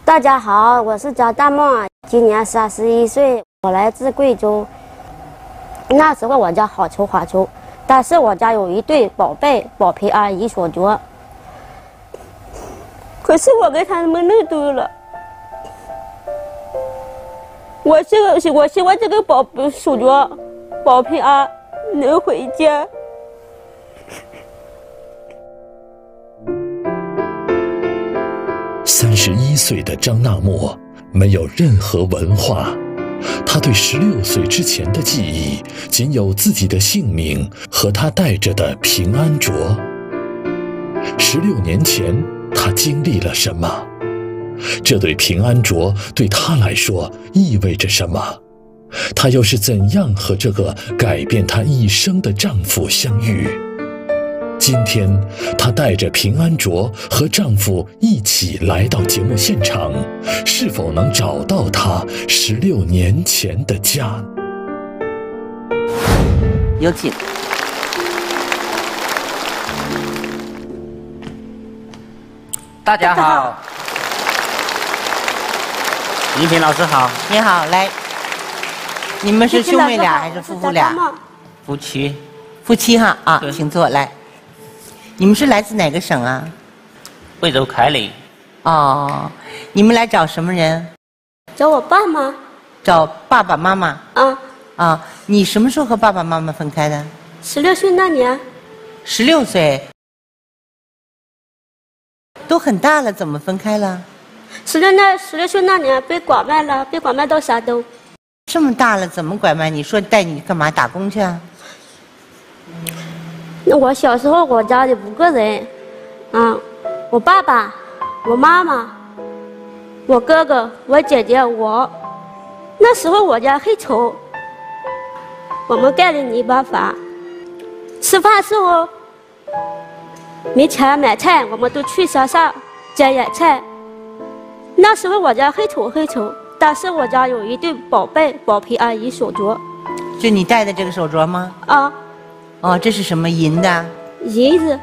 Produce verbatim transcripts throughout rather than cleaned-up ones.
大家好，我是贾大梦，今年三十一岁，我来自贵州。那时候我家好穷好穷，但是我家有一对宝贝，保平安，一所着。可是我给他们弄丢了。我这个，我希望这个宝手镯保平安能回家。 三十一岁的张纳莫没有任何文化，他对十六岁之前的记忆仅有自己的姓名和他戴着的平安镯。十六年前，他经历了什么？这对平安镯对他来说意味着什么？他又是怎样和这个改变他一生的丈夫相遇？今天，她带着平安镯和丈夫一起来到节目现场，是否能找到她十六年前的家？ 有请。 大家好，倪萍老师好。 你好，来，你们是兄妹俩还是夫妇俩？ 夫妻。 夫妻哈啊，请坐来。你们是来自哪个省啊？ 贵州凯里。 哦，你们来找什么人？ 找我爸妈。 找爸爸妈妈。 啊。 啊，你什么时候和爸爸妈妈分开的？ 十六岁那年。 十六岁。都很大了，怎么分开了？ 十六那十六岁那年被拐卖了，被拐卖到山东。 这么大了，怎么拐卖？你说带你干嘛打工去啊？ 那我小时候，我家里五个人，嗯，我爸爸，我妈妈，我哥哥，我姐姐，我。那时候我家很穷，我们盖的泥巴房，吃饭时候没钱买菜，我们都去山上捡野菜。那时候我家很穷很穷，但是我家有一对宝贝保平安一手镯。 就你戴的这个手镯吗？ 啊。 哦，这是什么银的？ 银子。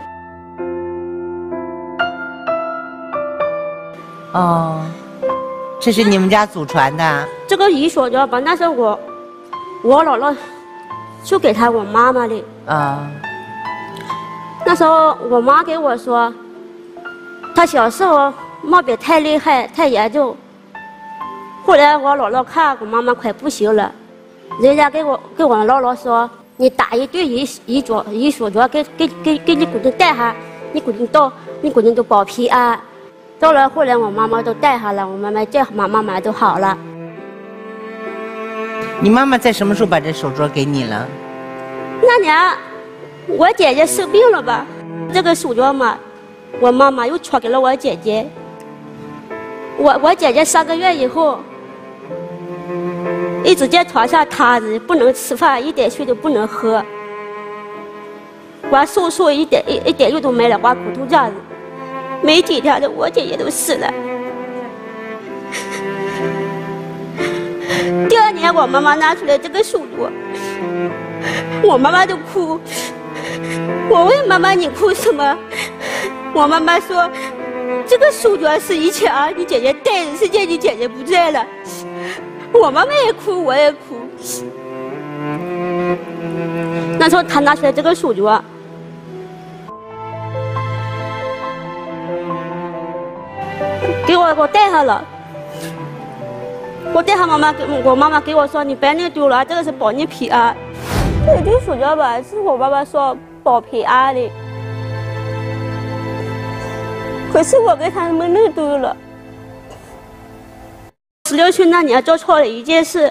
哦，这是你们家祖传的？ 这个银手镯吧，那是我，我姥姥就给他我妈妈的。啊。那时候我妈给我说，她小时候毛病太厉害太严重，后来我姥姥看我妈妈快不行了，人家给我给我姥姥说。你打一对银银镯银手镯给给给给你姑娘戴上，你姑娘到你姑娘都保平安。到了后来我妈妈都戴上了，我妈妈这妈妈妈都好了。 你妈妈在什么时候把这手镯给你了？ 那年我姐姐生病了吧，这个手镯嘛，我妈妈又传给了我姐姐。我我姐姐三个月以后。一直在床上瘫着，不能吃饭，一点水都不能喝。光手术一点一一点肉都没了，光骨头这样子。没几天的，我姐姐都死了。第二年，我妈妈拿出来这个手镯，我妈妈都哭。我问妈妈：“你哭什么？”我妈妈说：“这个手镯是以前啊，你姐姐戴的，现在你姐姐不在了。”我妈妈也哭，我也哭。那时候他拿出来这个手镯，给我我戴上了。我戴上，妈妈给我妈妈给我说：“你别弄丢了，这个是保你平安。”这对手镯吧，是我妈妈说保平安的，可是我给他们弄丢了。十六岁那年做错了一件事。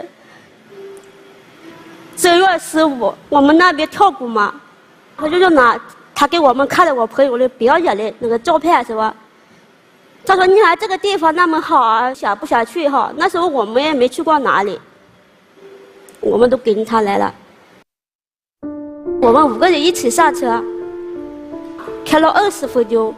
正月十五，我们那边跳鼓嘛，他就拿他给我们看了我朋友的表演的那个照片是吧？他说：“你看这个地方那么好啊，想不想去哈？”那时候我们也没去过哪里，我们都跟他来了。我们五个人一起上车，开了二十分钟，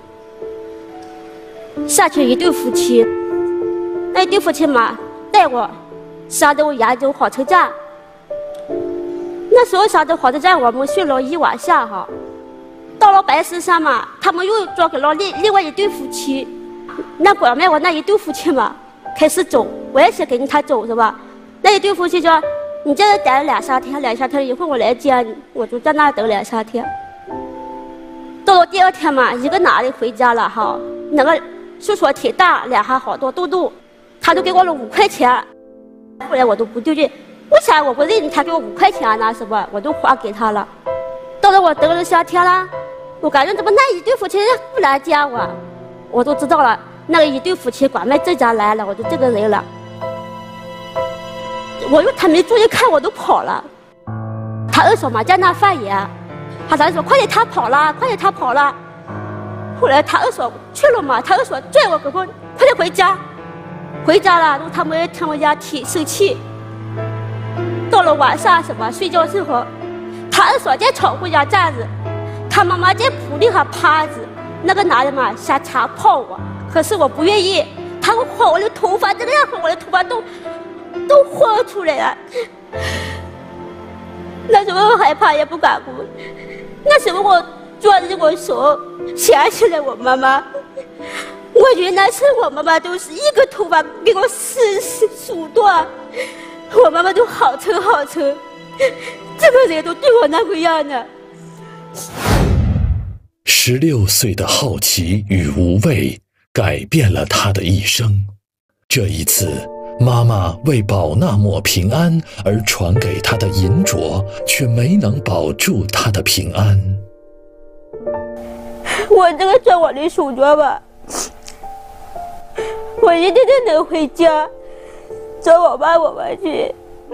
下去一对夫妻。那对夫妻嘛，带我山东扬州火车站。那时候山东火车站我们睡了一晚上哈，到了白石山嘛，他们又转给了另另外一对夫妻。那拐卖我那一对夫妻嘛， 开始走，我也是跟着他走是吧？那一对夫妻说：“你在这待了两三天，两三天一会儿我来接你。”我就在那等两三天。到了第二天嘛，一个男的回家了哈，那个叔叔挺大，脸还好多痘痘，他就给我了五块钱。后来我都不对劲，为啥我不认他给我五块钱呢？是吧？我都还给他了。到了我等了三天了，我感觉怎么那一对夫妻不来接我？我都知道了，那个一对夫妻拐卖这家来了，我就这个人了。我又他没注意看，我都跑了。他二嫂嘛在那发言，他三说快点，他跑了，快点他跑了。后来他二嫂去了嘛，他二嫂拽我胳膊，快点回家。回家了，他们他们家挺生气。到了晚上什么睡觉时候，他二嫂在窗户上站着，他妈妈在铺里上趴着。那个男的嘛想强泡我，可是我不愿意。他晃我的头发，这个样晃我的头发都都晃出来了。那时候我害怕也不敢哭。那时候我抓着我手，想起来我妈妈。我原来是我妈妈都是一个头发给我撕撕数断，我妈妈都好沉好沉，这个人都对我那个样的。 十六岁的好奇与无畏改变了他的一生。这一次，妈妈为保纳莫平安而传给他的银镯，却没能保住他的平安。 我这个做我的手镯吧，我一定得能回家找我爸我妈去，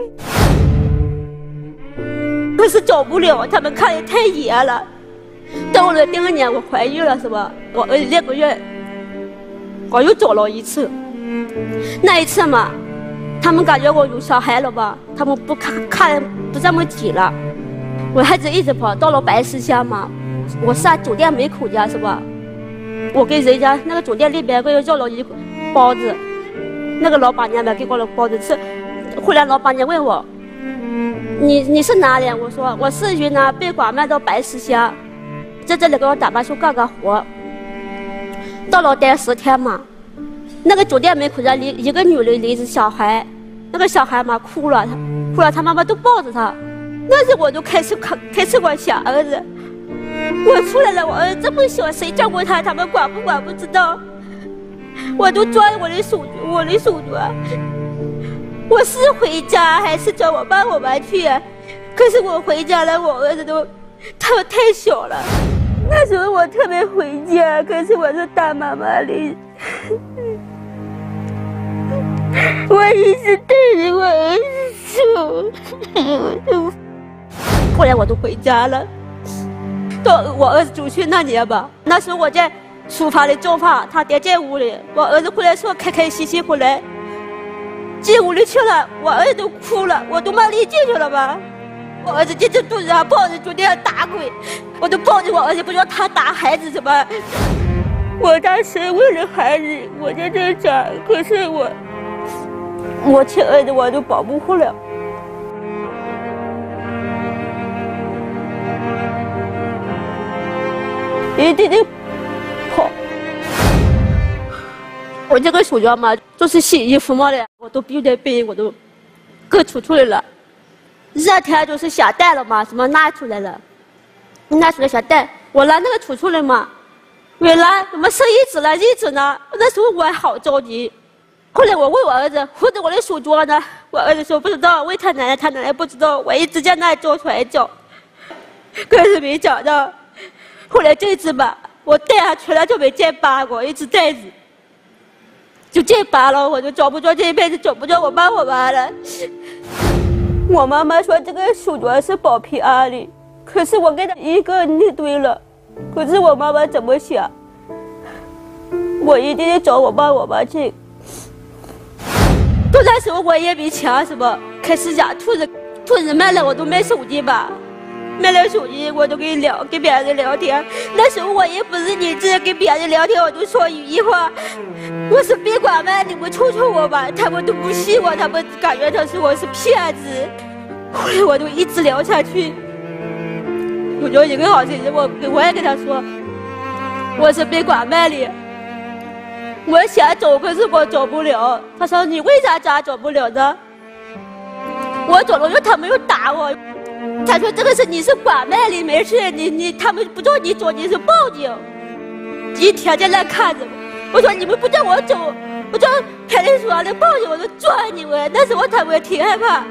可是找不了，他们看得太严了。到了第二年我怀孕了是吧？我儿子六个月，我又找了一次。那一次嘛，他们感觉我有小孩了吧，他们不看看不这么紧了。我孩子一直跑，到了白石乡嘛，我上酒店门口家是吧？我给人家那个酒店里边给我要了一包子，那个老板娘呢给我了包子吃。后来老板娘问我：“你你是哪里？”我说：“我是云南被拐卖到白石乡，在这里给我打扮出干干活。”到了待十天嘛，那个酒店门口上一个女人领着小孩，那个小孩嘛哭了，哭了，他妈妈都抱着他。那时我就开始开始我想儿子。我出来了，我儿子这么小，谁照顾他？他们管不管不知道。我都抓着我的手，我的手镯。我是回家还是找我爸我妈去？可是我回家了，我儿子都他们太小了。那时候我特别回家，可是我是当妈妈的，我一直对着我儿子说。后来我都回家了。到我儿子九岁那年吧，那时候我在厨房里做饭，他爹在屋里。我儿子回来说开开心心回来，进屋里去了，我儿子都哭了，我都骂力进去了吧。我儿子在这肚子上抱着就这样打滚，我都抱着我儿子，不知道他打孩子什么。我当时为了孩子，我在这讲，可是我我亲儿子我都保不护了。一定得跑。我这个手镯嘛，就是洗衣服嘛的，我都必须得背，我都各出出来了。热天就是想带了嘛，什么拿出来了，拿出来想带，我拿那个出出来嘛，原来怎么剩一只了，一只呢？那时候我还好着急。后来我问我儿子，或者我的手镯呢？我儿子说不知道，问他奶奶，他奶奶不知道。我一直在那里找出来找，可是没找到。后来这次吧，我带下去了就没再拔过，一直带着，就再拔了，我就找不着，这一辈子找不着我爸我妈了。我妈妈说这个手镯是保平安的，可是我给她一个你对了，可是我妈妈怎么想？我一定得找我爸我妈去。到那时候我也没钱，是吧？开始养兔子，兔子卖了我都卖手机吧。卖了手机，我都跟聊跟别人聊天。那时候我也不是理智，跟别人聊天我都说语音话。我是被拐卖，你们瞅瞅我吧，他们都不信我，他们感觉他说我是骗子。后来我都一直聊下去，有着一个好日子，我我也跟他说，我是被拐卖的。 我想走，可是我走不了。他说你为啥咋走不了呢？我走了，就他们又打我。他说这个是你是拐卖的，没事，你你他们不叫你走，你是报警。一天在那看着我，我说你们不叫我走，我叫派出所来报警，我就抓你们。那时候他们挺害怕，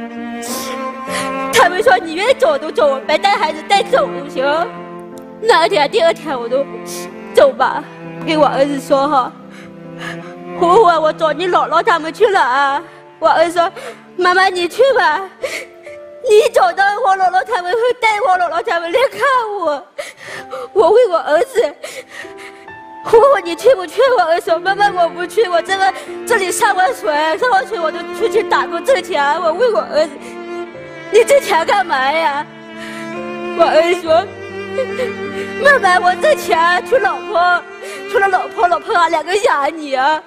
他们说你愿意走就走，别带孩子带走就行。那天第二天我都走吧，跟我儿子说哈，虎虎我找你姥姥他们去了啊。我儿子说妈妈你去吧，你走到我姥姥他们会带我姥姥他们来看我。我问我儿子，虎虎你去不去？我儿子说妈妈我不去，我这个这里上完水上完水我就出去打工挣钱。我问我儿子，你挣钱干嘛呀？我儿子说妈妈我挣钱娶老婆，娶了老婆老婆啊两个养你啊。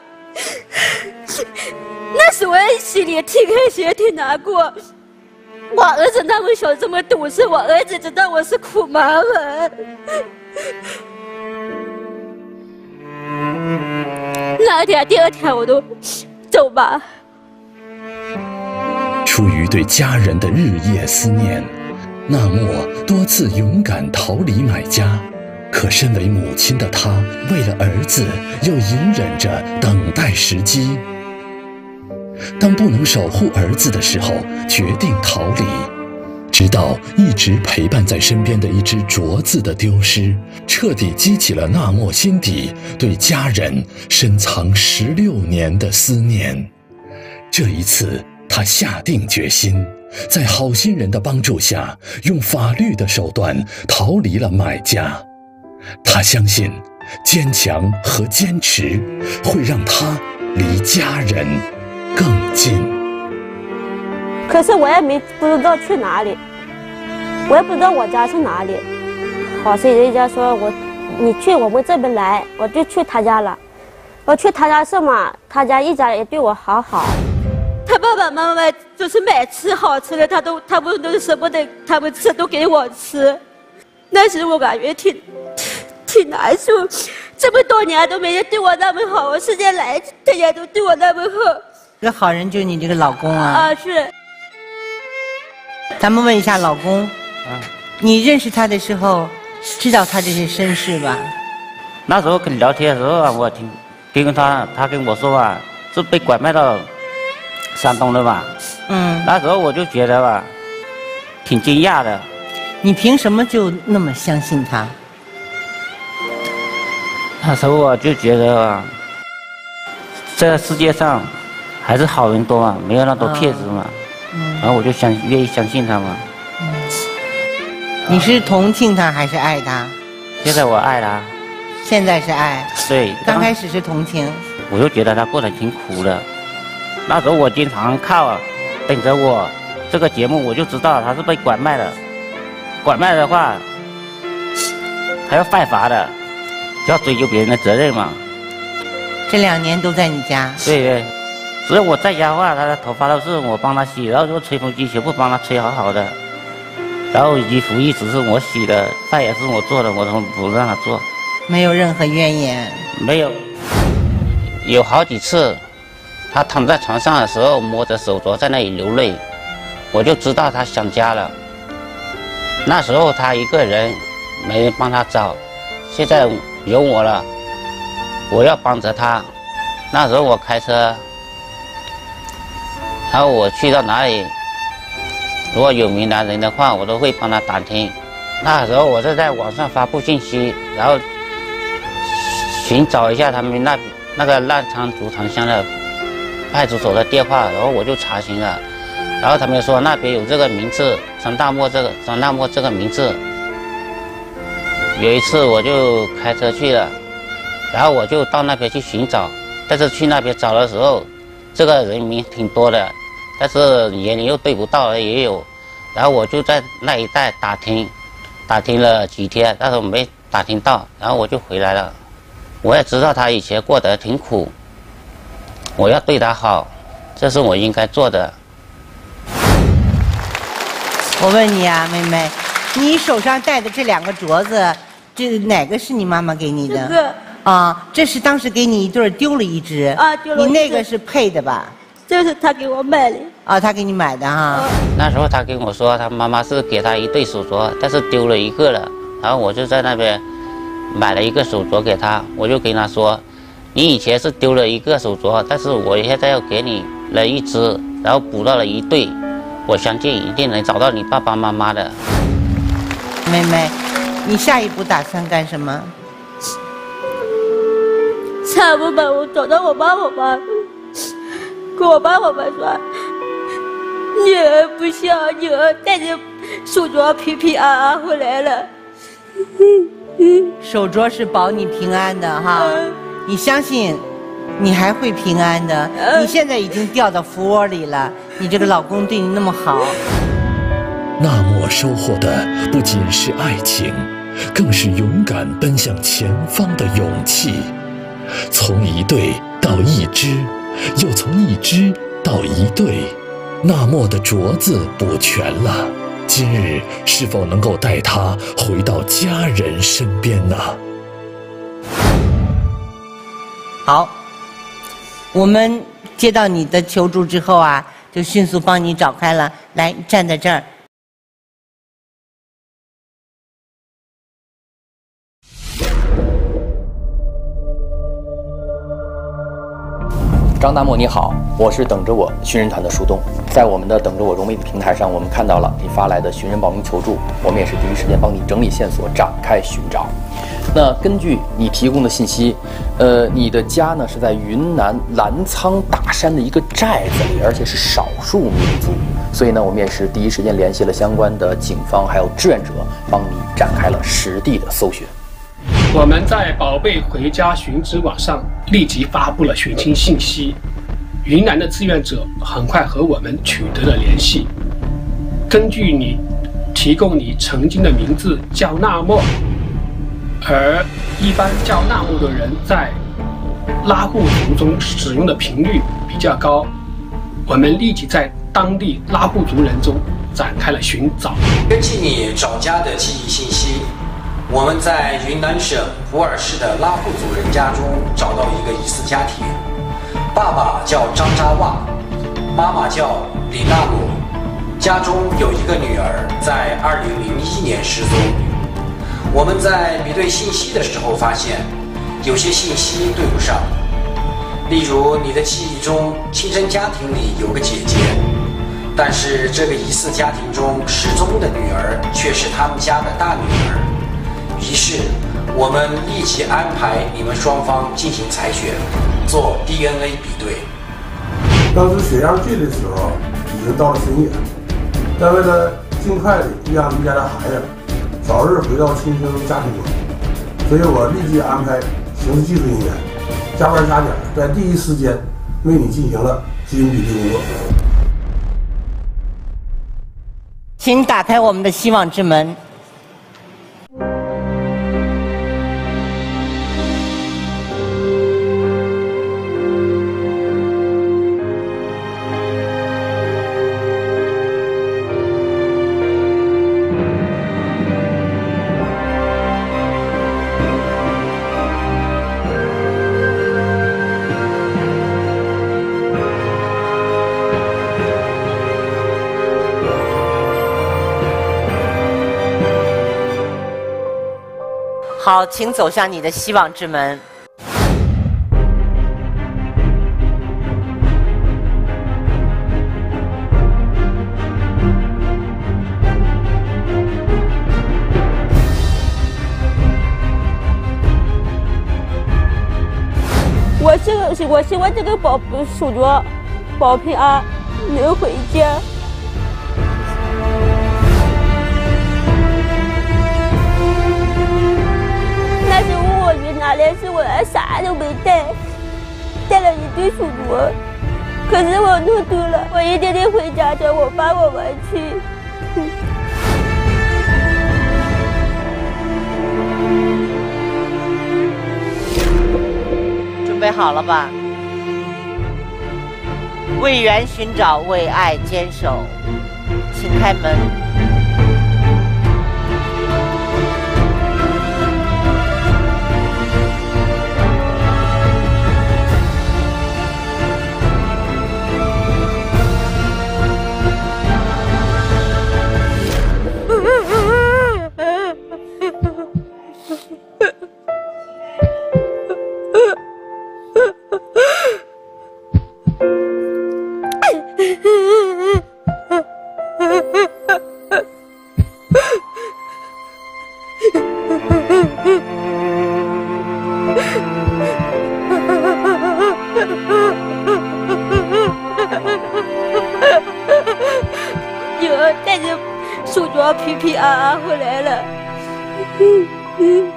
那时我心里挺开心挺难过。我儿子那么小这么懂事，我儿子知道我是苦妈妈。那天第二天我都走吧。 出于对家人的日夜思念，纳莫多次勇敢逃离买家，可身为母亲的她，为了儿子又隐忍着等待时机。当不能守护儿子的时候，决定逃离，直到一直陪伴在身边的一只镯子的丢失，彻底激起了纳莫心底对家人深藏十六年的思念。这一次，他下定决心，在好心人的帮助下，用法律的手段逃离了买家。他相信，坚强和坚持会让他离家人更近。 可是我也没不知道去哪里，我也不知道我家是哪里。好心人家说我，你去我们这边来，我就去他家了。我去他家是嘛，他家一家也对我好好。他爸爸妈妈就是买吃好吃的，他都他们都舍不得他们吃，都给我吃。那时我感觉挺挺难受，这么多年都没人对我那么好，我现在来大家都对我那么好。 这个好人就是你这个老公啊！ 啊，是。 咱们问一下老公，嗯，你认识他的时候，知道他这些身世吧？ 那时候跟你聊天的时候啊，我听听他他跟我说吧，是被拐卖到山东的吧？ 嗯。 那时候我就觉得吧，挺惊讶的。 你凭什么就那么相信他？ 那时候我就觉得啊，这个世界上还是好人多啊，没有那么多骗子嘛。嗯。然后我就想愿意相信他嘛。 嗯。你是同情他还是爱他？ 现在我爱他。 现在是爱。 对。 刚开始是同情。 我就觉得他过得挺苦的。那时候我经常靠等着我这个节目，我就知道他是被拐卖的。拐卖的话，还要犯法的，要追究别人的责任嘛。 这两年都在你家？ 对对，只要我在家的话，他的头发都是我帮他洗，然后说吹风机全部帮他吹好好的，然后衣服一直是我洗的，饭也是我做的，我都不让他做。 没有任何怨言？ 没有。有好几次，他躺在床上的时候，摸着手镯在那里流泪，我就知道他想家了。那时候他一个人，没人帮他找，现在有我了，我要帮着他。那时候我开车，然后我去到哪里，如果有闽南人的话，我都会帮他打听。那时候我是在网上发布信息，然后寻找一下他们那那个澜沧竹塘乡的派出所的电话，然后我就查询了。然后他们说那边有这个名字，张大漠这个张大漠这个名字。有一次我就开车去了，然后我就到那边去寻找，但是去那边找的时候，这个人名挺多的，但是年龄又对不到的也有。然后我就在那一带打听，打听了几天，但是我没打听到，然后我就回来了。我也知道他以前过得挺苦，我要对他好，这是我应该做的。 我问你啊，妹妹，你手上戴的这两个镯子，这哪个是你妈妈给你的？ 这个啊，这是当时给你一对丢了一只啊，丢了一只。 你那个是配的吧？ 这是他给我买的。 啊，他给你买的哈、啊。 那时候他跟我说，他妈妈是给他一对手镯，但是丢了一个了。然后我就在那边买了一个手镯给他，我就跟他说，你以前是丢了一个手镯，但是我现在要给你了一只，然后补到了一对，我相信一定能找到你爸爸妈妈的。 妹妹，你下一步打算干什么？ 下一步吧，我找到我爸我妈，跟我爸我妈说，女儿不孝，女儿带着手镯平平安安回来了。 手镯是保你平安的哈，嗯、你相信，你还会平安的。嗯、你现在已经掉到福窝里了，你这个老公对你那么好。 那么收获的不仅是爱情，更是勇敢奔向前方的勇气。从一对到一只，又从一只到一对，那么的镯子补全了。今日是否能够带他回到家人身边呢？ 好，我们接到你的求助之后啊，就迅速帮你找开了。来，站在这儿。 张大漠你好，我是等着我寻人团的树洞。在我们的等着我融媒的平台上，我们看到了你发来的寻人报名求助，我们也是第一时间帮你整理线索，展开寻找。那根据你提供的信息，呃，你的家呢是在云南澜沧大山的一个寨子里，而且是少数民族，所以呢，我们也是第一时间联系了相关的警方还有志愿者，帮你展开了实地的搜寻。 我们在宝贝回家寻址网上立即发布了寻亲信息，云南的志愿者很快和我们取得了联系。根据你提供你曾经的名字叫纳莫，而一般叫纳莫的人在拉祜族中使用的频率比较高，我们立即在当地拉祜族人中展开了寻找。 根据你找家的记忆信息，我们在云南省普洱市的拉祜族人家中找到一个疑似家庭，爸爸叫张扎瓦，妈妈叫李纳鲁，家中有一个女儿，在二零零一年失踪。我们在比对信息的时候发现，有些信息对不上，例如你的记忆中亲生家庭里有个姐姐，但是这个疑似家庭中失踪的女儿却是他们家的大女儿。于是，我们立即安排你们双方进行采血，做 D N A 比对。 当时血样聚的时候已经到了深夜，但为了尽快的让你家的孩子早日回到亲生家庭中，所以我立即安排刑事技术人员加班加点，在第一时间为你进行了基因比对工作。 请打开我们的希望之门。好，请走向你的希望之门。 我希望，我希望这个宝手镯保平安，能回家。那时候我云南来时，我啥都没带，带了一对手镯。可是我弄丢了，我一定得回家找我爸我妈去。 准备好了吧？为缘寻找，为爱坚守，请开门。 平平安安回来了。嗯嗯。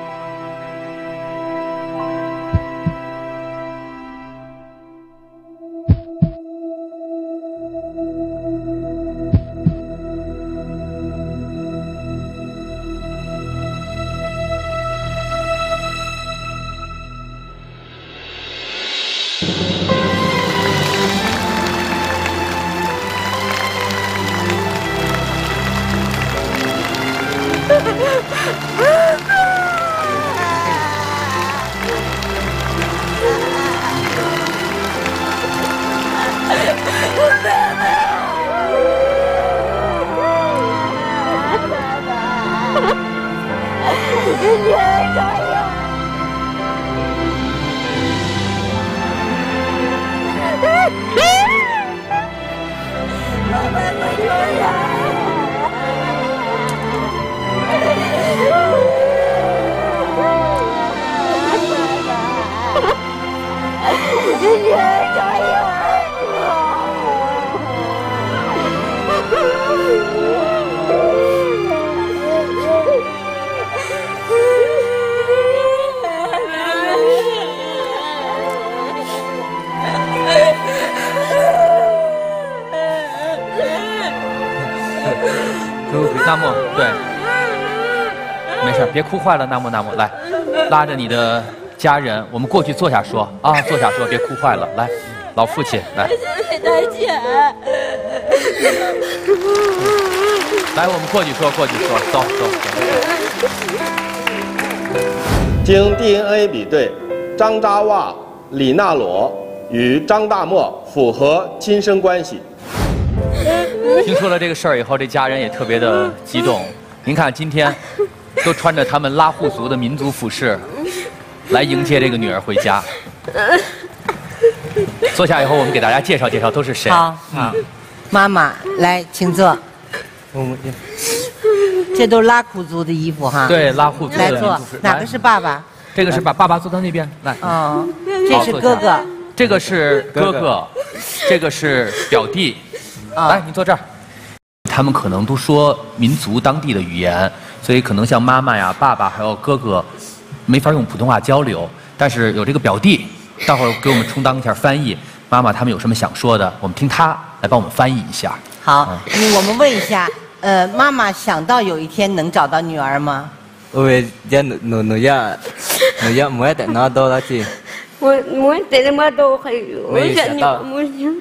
纳木，对，没事，别哭坏了。纳木，纳木，来，拉着你的家人，我们过去坐下说啊，坐下说，别哭坏了。来，老父亲，来。 大姐。 来，我们过去说，过去说，走走走。 经 D N A 比对，张扎瓦、李纳罗与张大墨符合亲生关系。 听说了这个事儿以后，这家人也特别的激动。您看，今天都穿着他们拉祜族的民族服饰，来迎接这个女儿回家。坐下以后，我们给大家介绍介绍都是谁。 好，好，妈妈来，请坐。嗯，这都拉祜族的衣服哈。 对，拉祜族的民族服。 哪个是爸爸？ 这个是爸，爸爸坐到那边来。 哦，这是哥哥。 这个是哥哥，这个是表弟。来，你坐这儿。他们可能都说民族当地的语言，所以可能像妈妈呀、爸爸还有哥哥，没法用普通话交流。但是有这个表弟，待会儿给我们充当一下翻译。妈妈他们有什么想说的，我们听他来帮我们翻译一下。 好，嗯、我们问一下，呃，妈妈想到有一天能找到女儿吗？ 我家女女女家女家没得拿到了去。 我我得那么多还有，我想女我想。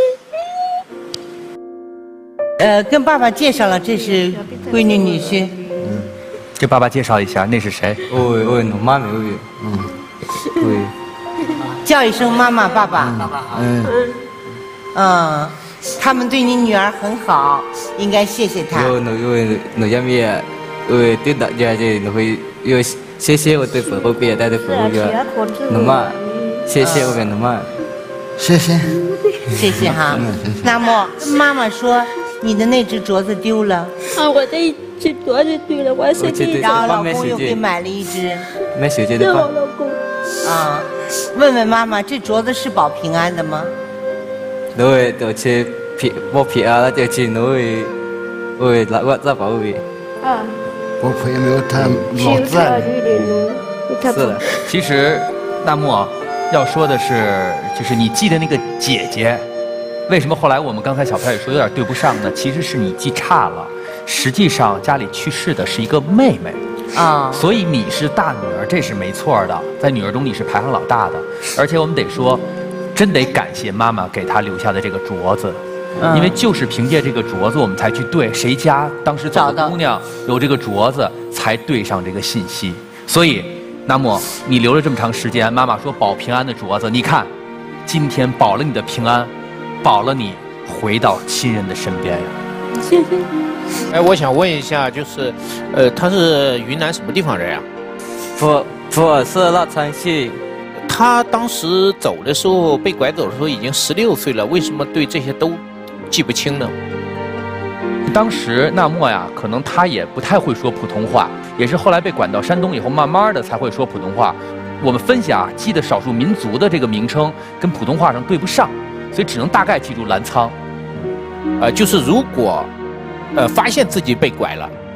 呃，跟爸爸介绍了，这是闺女女婿。 嗯，给爸爸介绍一下，那是谁？ 我我我妈没有。嗯，对。 叫一声妈妈、爸爸。 嗯。 嗯，他们对你女儿很好，应该谢谢他。 我我我家面，我对大家这我会有谢谢我对父母别带的父母个，那么谢谢我跟那么， 谢谢，谢谢哈。那么妈妈说。你的那只镯子丢了啊！我的一只镯子丢了，我是你， 然后老公又给买了一只。 买手机的吧？老公。 啊，问问妈妈，这镯子是保平安的吗？ 对，都是平保平安了，就是会会拉我再保卫。 啊。 我朋友没有他老赞。 是的，其实大木要说的是，就是你记得那个姐姐。为什么后来我们刚才小飘也说有点对不上呢？其实是你记差了，实际上家里去世的是一个妹妹，啊，所以你是大女儿，这是没错的，在女儿中你是排行老大的，而且我们得说，真得感谢妈妈给她留下的这个镯子，嗯、因为就是凭借这个镯子，我们才去对谁家当时走的姑娘有这个镯子，才对上这个信息。所以，那么你留了这么长时间，妈妈说保平安的镯子，你看，今天保了你的平安。保了你回到亲人的身边呀！ 谢谢。 哎，我想问一下，就是，呃，他是云南什么地方人呀？ 普普洱市乐川县。 他当时走的时候，被拐走的时候已经十六岁了，为什么对这些都记不清呢？ 当时纳莫呀，可能他也不太会说普通话，也是后来被赶到山东以后，慢慢的才会说普通话。我们分析啊，记的少数民族的这个名称跟普通话上对不上。所以只能大概记住澜沧， 呃，就是如果，呃，发现自己被拐了，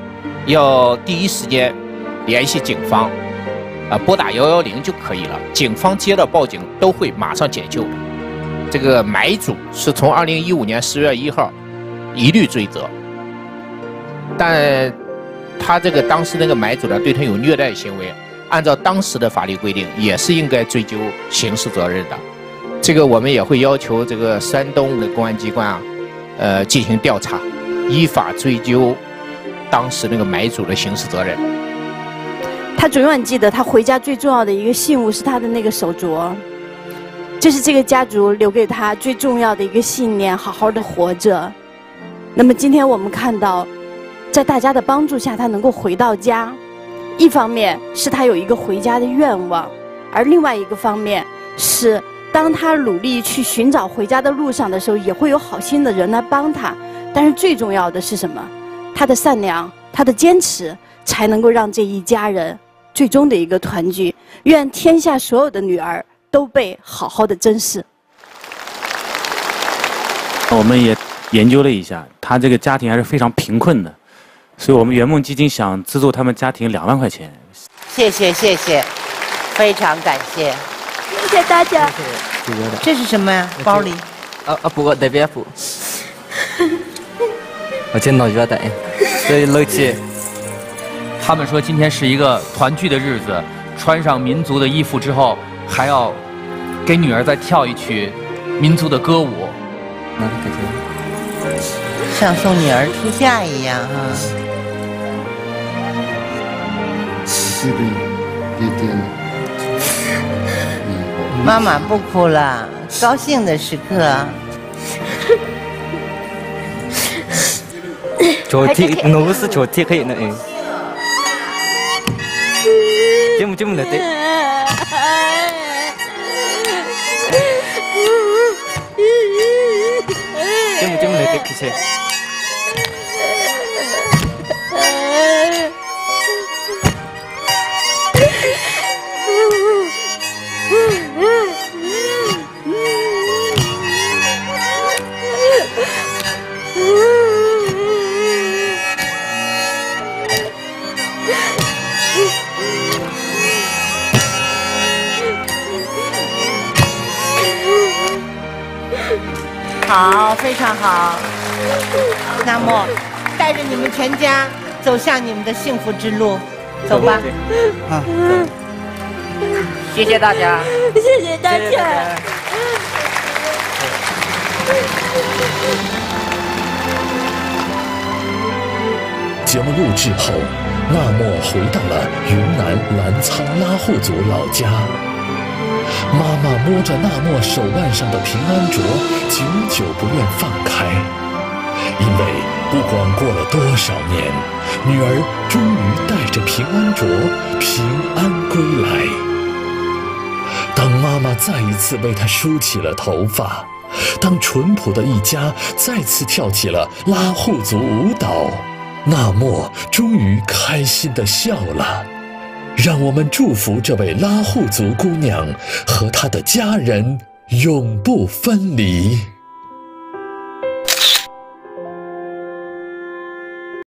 要第一时间联系警方，啊，拨打幺幺零就可以了。警方接到报警都会马上解救的。这个买主是从二零一五年十月一号一律追责，但他这个当时那个买主呢，对他有虐待行为，按照当时的法律规定，也是应该追究刑事责任的。这个我们也会要求这个山东的公安机关啊，呃，进行调查，依法追究当时那个买主的刑事责任。 他永远记得，他回家最重要的一个信物是他的那个手镯，这是这个家族留给他最重要的一个信念，好好的活着。那么今天我们看到，在大家的帮助下，他能够回到家，一方面是他有一个回家的愿望，而另外一个方面是，当他努力去寻找回家的路上的时候，也会有好心的人来帮他。但是最重要的是什么？他的善良，他的坚持，才能够让这一家人最终的一个团聚。愿天下所有的女儿都被好好的珍视。 我们也研究了一下，他这个家庭还是非常贫困的，所以我们圆梦基金想资助他们家庭两万块钱。 谢谢谢谢，非常感谢， 谢谢大家。 这是什么呀？包里？ 啊啊，不过代表不。我见到就得，所以乐气。 他们说今天是一个团聚的日子，穿上民族的衣服之后，还要给女儿再跳一曲民族的歌舞。 那感觉像送女儿出嫁一样哈。 是的，一点。 妈妈不哭了，高兴的时刻。 昨天我是昨天可以那哎，这么这么的对。这么这么的对，其实。 好，非常好。那么，带着你们全家走向你们的幸福之路，走吧。 啊， 谢谢大家， 谢谢大家。 节目录制后，纳莫回到了云南澜沧拉祜族老家。妈妈摸着纳莫手腕上的平安镯，久久不愿放开，因为不管过了多少年，女儿终于带着平安镯平安归来。当妈妈再一次为她梳起了头发，当淳朴的一家再次跳起了拉祜族舞蹈，纳莫终于开心地笑了。让我们祝福这位拉祜族姑娘和她的家人永不分离。